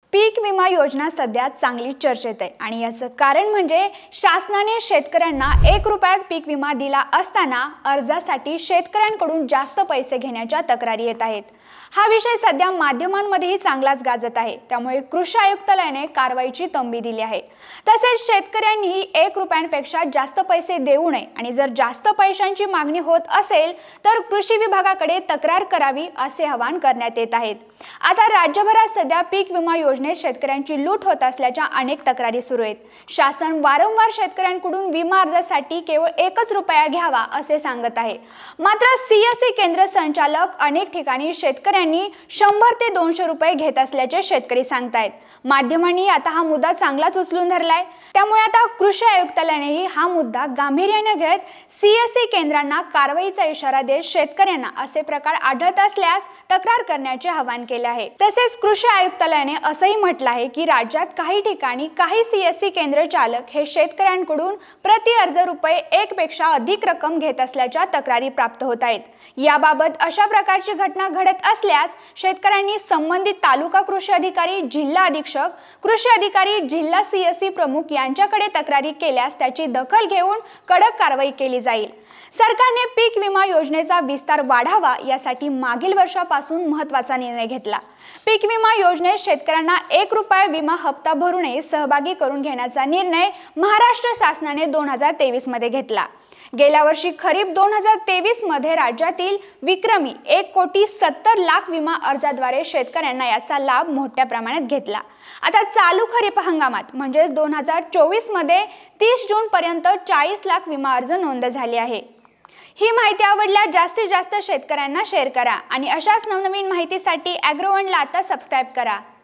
पीक विमा योजना सध्या चांगली चर्चेत आहे आणि याचं कारण म्हणजे शासनाने शेतकऱ्यांना 1 रुपयात पीक विमा दिला असताना अर्जासाठी शेतकऱ्यांकडून जास्त पैसे घेण्याच्या तक्रारी येत आहेत। हा विषय सध्या माध्यमांमध्येही चांगलाच गाजत आहे। त्यामुळे कृषी आयुक्तालयाने कारवाईची तंबी दिली आहे। तसेच शेतकऱ्यांनी 1 रुपयांपेक्षा जास्त पैसे देऊ नये आणि जर जास्त पैशांची मागणी होत असेल तर कृषी विभागाकडे तक्रार करावी असे आवाहन करण्यात येत आहे। आता राज्यभरात सध्या पीक विमा योजनेत शेतकऱ्यांची लूट होत असल्याच्या अनेक तक्रारी सुरू आहेत। शासन वारंवार शेतकऱ्यांकडून विमा अर्जासाठी केवळ 1 रुपया घ्यावा असे सांगत आहे। मात्र सीएससी केंद्र संचालक अनेक ठिकाणी शेतकऱ्यांनी 100 ते 200 रुपये घेत असल्याचे शेतकरी सांगतायत। माध्यमांनी आता हा मुद्दा चांगलाच उचलून धरलाय। त्यामुळे आता कृषी आयुक्तालयानेही हा मुद्दा गांभीर्याने घेत सीएससी केंद्रांना कारवाईचा इशारा देत शेतकऱ्यांना असे प्रकार आढळत असल्यास तक्रार करण्याचे आवाहन केले आहे। तसेच कृषी आयुक्तालयाने असंही म्हटलं आहे की राज्यात काही ठिकाणी काही सीएससी केंद्र चालक हे शेतकऱ्यांकडून प्रति अर्ज रुपये 1 पेक्षा अधिक रक्कम घेत असल्याच्या तक्रारी प्राप्त होत आहेत। याबाबत अशा प्रकारची घटना घडत असल्यास शेतकऱ्यांनी संबंधित तालुका कृषी अधिकारी, जिल्हा अधीक्षक, कृषी अधिकारी, जिल्हा सीएससी प्रमुख यांच्याकडे तक्रारी केल्यास त्याची दखल घेऊन कडक कारवाई केली जाईल। सरकारने पीक विमा योजनेचा विस्तार वाढावा यासाठी मागील वर्षापासून महत्त्वाचा निर्णय घेतला। पीक विमा योजनेत शेतकऱ्यांना 1 रुपया विमा हप्ता भरूनही सहभागी करून घेण्याचा निर्णय महाराष्ट्र शासनाने 2023 मध्ये घेतला। गेल्या वर्षी खरीप 2023 मध्ये राज्यातील विक्रमी 1,70,00,000 विमा अर्जाद्वारे शेतकऱ्यांना याचा लाभ मोठ्या प्रमाणात घेतला। आता चालू खरीप हंगामात म्हणजे 2024 मध्ये 30 जून पर्यंत 40 लाख विमा अर्ज नोंद झाले आहे। ही माहिती आवडल्यास जास्तीत जास्त शेतकऱ्यांना शेअर करा आणि अशाच नवनवीन माहितीसाठी ॲग्रोवनला आता सबस्क्राइब करा।